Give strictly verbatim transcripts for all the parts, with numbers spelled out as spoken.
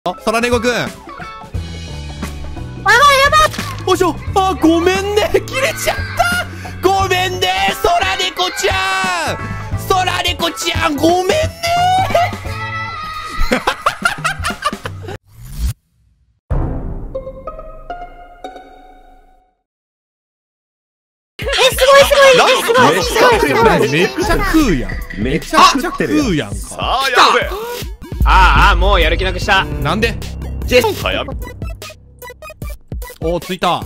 そらねこくん。 やばいやばい。 おしょ、あ、ごめんね、切れちゃった。ごめんね、そらねこちゃん。そらねこちゃん、ごめんね。 え、すごいすごい。すごいすごいすごい。 めっちゃ食うやん。めちゃくちゃ食うやんか。 さあやるぜ。ああ、もうやる気なくした。 なんで？ ジェス早め。 おー、ついた。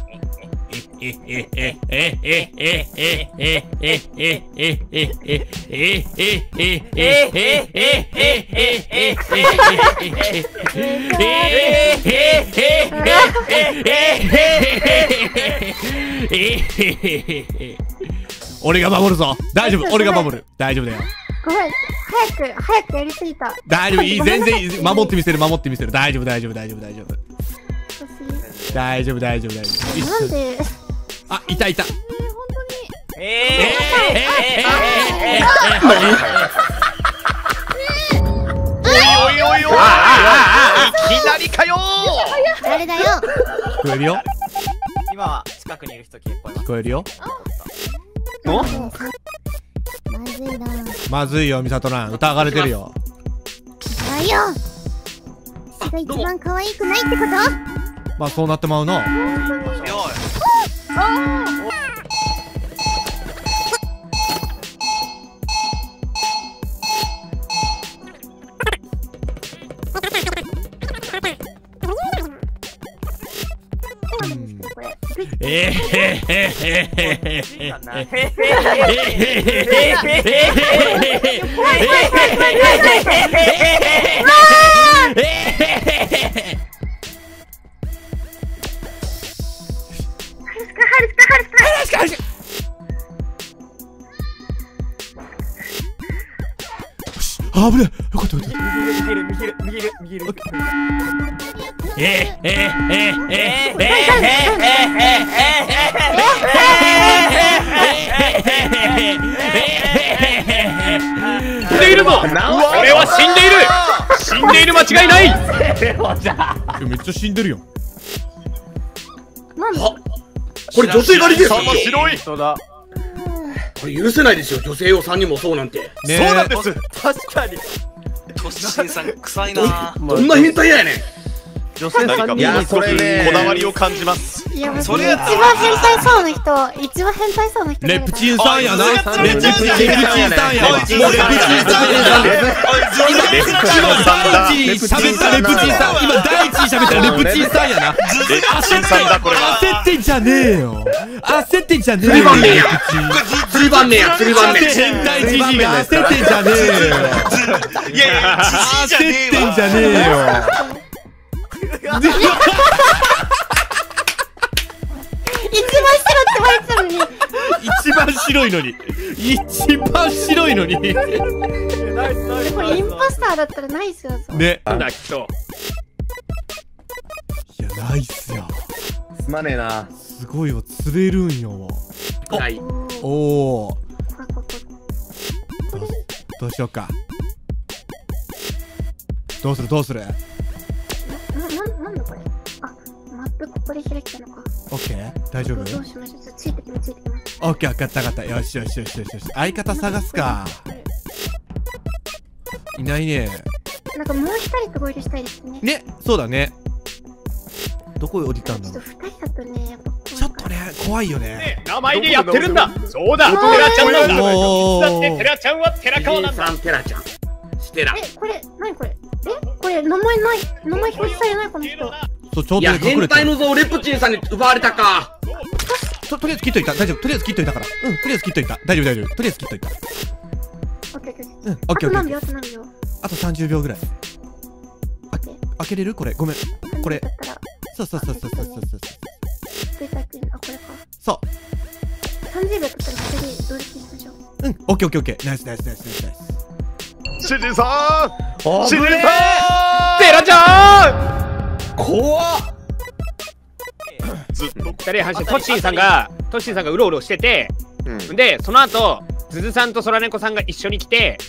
俺が守るぞ。大丈夫、俺が守る。大丈夫だよ。 ごめん、早く早くやりすぎた。 大丈夫、いい、全然いい。守ってみせる、守ってみせる。大丈夫、大丈夫、大丈夫、大丈夫。大丈夫、大丈夫、大丈夫。 なんで？ あ、いたいた。 本当に。 えええええおいおいおいおい。いきなりかよ。 誰だよ。 聞こえるよ。 今は近くにいる人聞こえます。 聞こえるよ。 お？まずいな。 まずいよ、みさとらん。疑われてるよ。 だよ。私が一番可愛くないってこと？ まあ、そうなってまうな。ええへへへへへ。あぶねえ。よかったよかった。 右る右る右る右る。 えええええええ死んでいるぞ。俺は死んでいる。死んでいる、間違いない。めっちゃ死んでるよ。 なんだ？ これ女性狩りですよ。 白い。 これ許せないですよ。女性をさんにんもそうなんて。 そうなんです。 確かに。 トッシンさん臭いな。 どんな変態やねん。 女性さんにんにこだわりを感じます。 いや、もう一番変態そうな人、一番変態そうな人。 レプチンさんやな。レプチンさんやな。もうレプチンさんやな。 レプチンさんだ。 喋ったレプチンさん。今第一に喋ったレプチンさんやな。 レプチンさんだこれは。 焦ってんじゃねえよ。焦ってんじゃねえよ。 釣り番面や。釣り番面や。釣り番面。 変態じじいが焦ってんじゃねえよ。 いやいや、 焦ってんじゃねえよ。 一番白って言われてたのに。 一番白いのに。一番白いのに。 ナイスナイス。 これインポスターだったらナイスよ。 ね。 なんだきっと。 いや、ナイスや。 すまねえな。 すごいわ、釣れるんよ。 はい。 おお。 これここ。 どうしようか。どうするどうする。 な、な、なんだこれ。あ、マップここで開きたのか。 オッケー、大丈夫。 どうしましょう。ついてきます、ついてきます。 オッケー、分かった分かった。よしよしよしよしよし。相方探すか。いないね。 なんかもう一人と合流したいですね。 ね、そうだね。どこへ降りたんだろう。 ちょっと二人だとね、やっぱ怖いから。 ちょっとね、怖いよね。 名前でやってるんだ。そうだ。テラちゃんなんだ。 おだってテラちゃんはテラ川なんだ。 さんテラちゃん。してら。 え、これ、なにこれ。え、これ、名前ない。名前表示されないこの人。 そう、ちょういや、 ど隠れてる。 変態の像レプチンさんに奪われたか。 と、とりあえず切っといた。大丈夫。とりあえず切っといたから。うん、とりあえず切っといた。大丈夫大丈夫。とりあえず切っといた。 オッケーオッケー。 うん、オッケーオッケー。 あと何秒、あと何秒。 あとさんじゅうびょうぐらい。 オッケー。 開けれるこれ。ごめん。これ。 だったら、 そうそうそうそうそうそうそう。 データ君、あ、これか。 そうさんじゅうびょうだったら二人同時にしましょう。 うん、オッケーオッケーオッケー。ナイスナイスナイスナイスナイス。 主人さん。主人さん。 テラちゃん。 怖っ。 ずっと二人話してトッシンさんがトッシンさんがうろうろしてて、でその後ズズさんとソラネコさんが一緒に来て、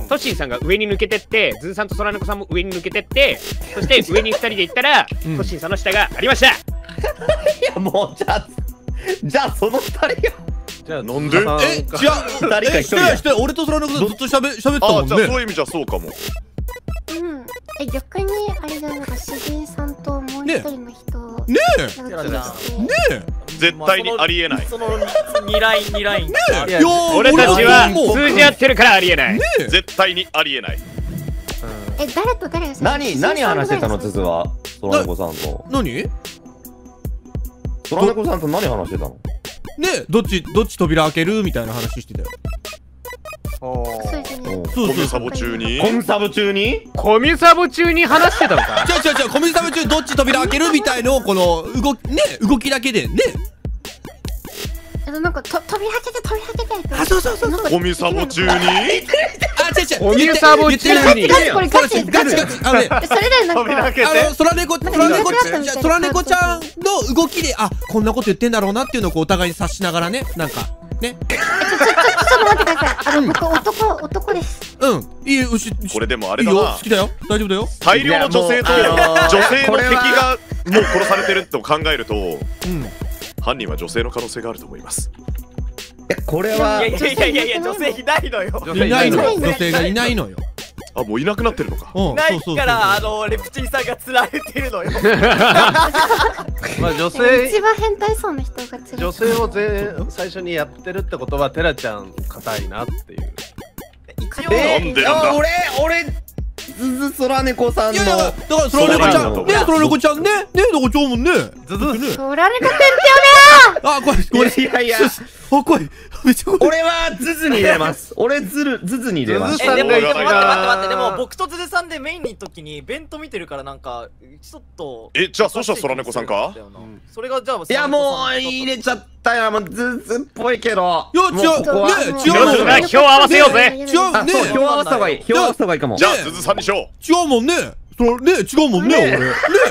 トシンさんが上に抜けてって、ズーさんと空猫さんも上に抜けてって、そして上にふたりで行ったら、トシンさんの下がありました。 いやもうじゃあじゃあそのふたりよ。 じゃあなんで？ え、違う、 ふたりかひとりしてして俺と空猫さんずっとしゃべ喋ってたもんね。 あ、じゃあそういう意味じゃそうかも。 うんえ逆にあれじゃないか、詩人さんともう一人の人ねえなんかしてねえ絶対にありえない。 そのにラインにライン。 ねえいや俺たちはもう通じ合ってるからありえない。 絶対にありえない。 え誰と誰が何何話してたの、つづは。空猫さんと。 何？ね空猫さんと何話してたの？ え、どっちどっち扉開けるみたいな話してたよ。 そうですね。 そうそうコミサボ中にコンサブ中にコミサボ中に話してたのか。 違う違う違う、コミサブ中どっち扉開けるみたいのをこの動きね動きだけでね。 えなんかと扉開けて扉開けて。 あ、そうそうそうそう。 コミサボ中にあ、違う違う。 コミサボ中に。 ガチこれガチガチガチ。あのね。 それでなんかあの空猫空猫ちゃん空猫ちゃんの動きで、あ、こんなこと言ってんだろうなっていうのをこうお互いに察しながらね、なんかね。 ちょちょちょちょっと待ってください。あの僕男男です。 うん、いいよ、しこれでもあいいよ、 れだな好。きだよ、大丈夫だよ。 大量の女性といやもうあのー女性のこれ敵はがもう殺されてると考えると、 うん。 犯人は女性の可能性があると思います。 えこれはいやいやいやいやいや、女性いないのよ。 いないのよ、 いない女性がいないのよ。 あ、もういなくなってるのか。 うん、 ないそうそうそうからあのレプチンさんが釣られてるのよ。 まあ女一性番変態そうな人が連れて女性を全最初にやってるってことはテラちゃん硬いなっていう。 一応なんでなんだ。 俺俺ずず空猫さんのいやいや、だから空猫ちゃん、ね、空猫ちゃんね、ね、だからちょうもんね。 ずずね。 取られかけんってあ、怖い、怖い。 いやいやあ、怖い。めっちゃ怖い。 俺はズズに入れます俺ズルズズに入れますズズさんえでもが一待って待って待番ってでも僕とズズさんでメインに行った時にベント見てるからなんかちょっとえ、じゃあそしたら空猫さんか？ それがじゃあいやもう入れちゃったよ、もうズズっぽいけど。 いや、違う、ね、違うよしもん。 な、票合わせようぜ。 違うね。 あそう票合わせた方がいい票合わせた方がいいかも。 じゃあズズさんにしよう。 違うもんね。それね、違うもんね、俺。ね。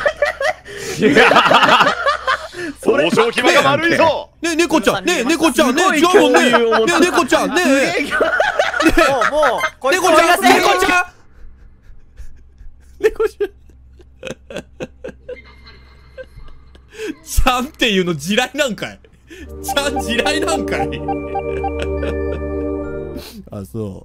交渉決まが悪いぞ。 ね、猫ちゃん、ね、猫ちゃん、ね、違うもんね。ね、猫ちゃん、ね。 もうもうこいつ猫ちゃん、 追い出せ猫ちゃん。猫ちゃん。ちゃんっていうの地雷なんかい。ちゃん地雷なんかい。あ、そう。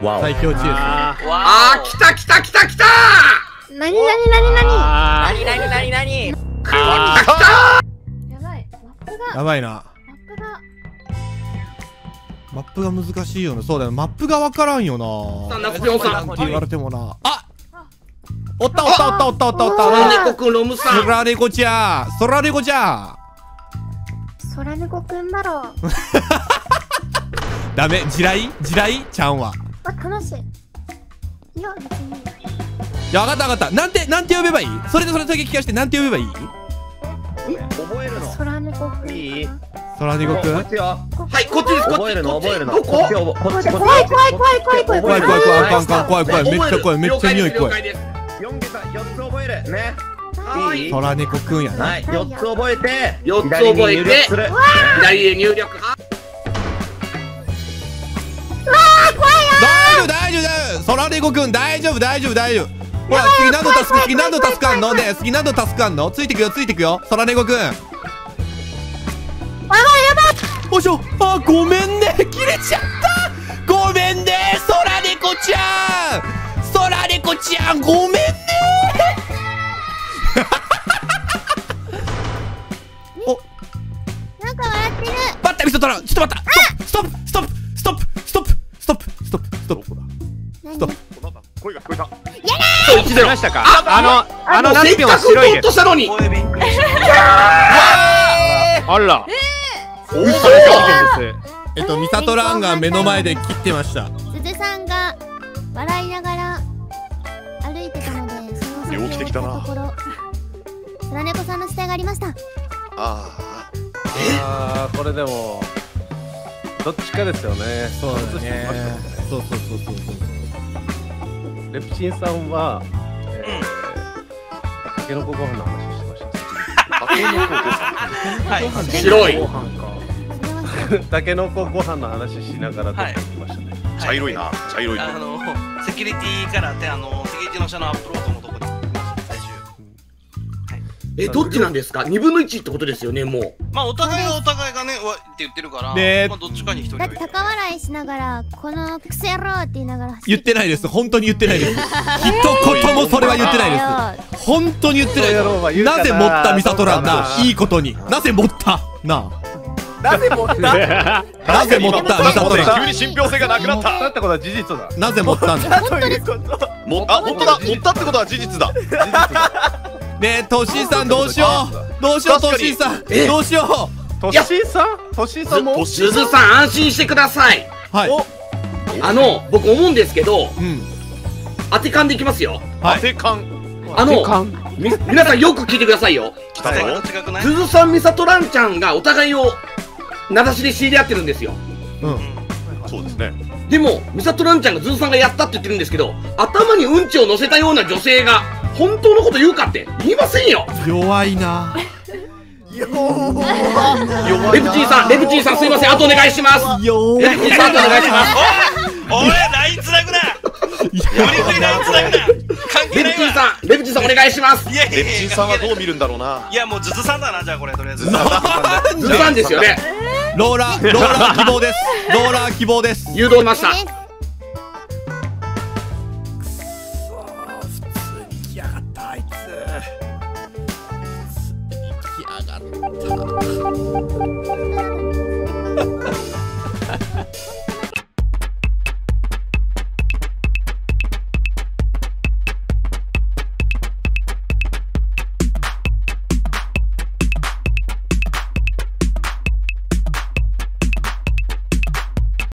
わお最強チェイああー、来た来た来た来た何何何何あ何何何何あやばいマップス。 がやばいな。 マップがマップが難しいよね。そうだよ。マップがわからんよな。 さん、夏代さん。 って言われてもな。あ、おったおったおったおったおったおった。 空猫くん、ロムさん。 空猫ちゃん、空猫ちゃん。 空猫くんだろう。 ダメ、地雷地雷ちゃんは。 あ悲しい。いや別に。 いや、わかったわかった。なんて、なんて呼べばいい？それでそれだけ聞かして、なんて呼べばいい？ 覚えるの空猫くん。 いい空猫くん。 こっちよはい、こっちです、こっち。 覚えるのこっち覚えるのどここっちよこっちこっち怖い怖い怖い怖い怖い怖い怖い怖い、あかんあかん、怖い怖い、めっちゃ怖い、めっちゃ匂い怖い。 了解ですよん桁よっつ覚えるねはいい。 空猫くんやな。 はいよっつ覚えてよっつ左に覚えて入力する左へ入力。あ大丈夫大丈夫大丈夫。空猫くん大丈夫大丈夫大丈夫。ほら、次何のタスク、次何のタスクあんのね、次何のタスクあんの？ついてくよ、ついてくよ、空猫くん。やばいやばい。おしょ、あ、ごめんね、切れちゃった。ごめんね、空猫ちゃん。空猫ちゃん、ごめんね。お、 なんか笑ってる。 待ったミストラン、ちょっと待った。ストップストップストップストップストップストップストップストップ何ストップ。 なんだ声が聞こえた。 そう一度ましたか。あのあのナせっスピョンかく取っ白いです。 としたのに。 声びっくりした。 あら。 おそれ事件です。 えっとミサトランが目の前で切ってました。 鈴さんが笑いながら歩いてたので、その先を猟奇的だな行ったところ、空猫さんの死体がありました。 ああ。 あーこれでもどっちかですよね。 そうだ映してねましたもんね。 そうそうそうそうそう。 レプチンさんは、えー、タケノコご飯の話してました。 タケノコご飯。 はい。 白い。 タケノコご飯の話しながら出てきましたね。 は茶色いな、茶色い。 あのセキュリティからってあのセキュリティの下のアップロードのとこに最終。 え、どっちなんですか？にぶんのいちってことですよね、もう。 まあお互いがお互いがねわって言ってるから、 ねまあどっちかに一人だってはいる。 高笑いしながらこのクソ野郎って言いながら言ってないです。本当に言ってないです。一言もそれは言ってないです。本当に言ってないです。なぜ持ったミサトランな、いいことに。なぜ持ったななぜ持ったあ。なぜ持ったミサトラン。 急に信憑性がなくなっ。 だったてことは事実だ。 なぜ持ったんだ。 ということもあ、本当だ。持ったってことは事実だ。 ねえ、トシさんどうしよう。どうしよう、トシさん。 えどうしよトッシーさんトッシーさんもすずさん安心してください。 う。はい。 あの、僕思うんですけど、 うん。 当て勘でいきますよ。 はい。 手感。 あの、み皆さんよく聞いてくださいよ。 来たぞ。 違くない？ すずさん、みさとランちゃんがお互いを名指しで知り合ってるんですよ。 そうですね。 でも、みさとランちゃんがズーさんがやったって言ってるんですけど、頭にうんちを乗せたような女性が本当のこと言うかって言いませんよ。 弱いな。 レプチーさん、レプチーさんすいません、あとお願いします。レプチーさん、あとお願いします。 おい、ラインつなぐな。無理無理ラインつなぐな。関係レないわ。 プチーさん、レプチーさんお願いします。 いやいやいやレプチンさんはどう見るんだろうな。 いやもうズズさんだな、じゃあこれとりあえず。 ズーさんですよね。 ローラ、ローラ希望です。ローラ希望です。 誘導しました。 来やがったあいつ。来やがった。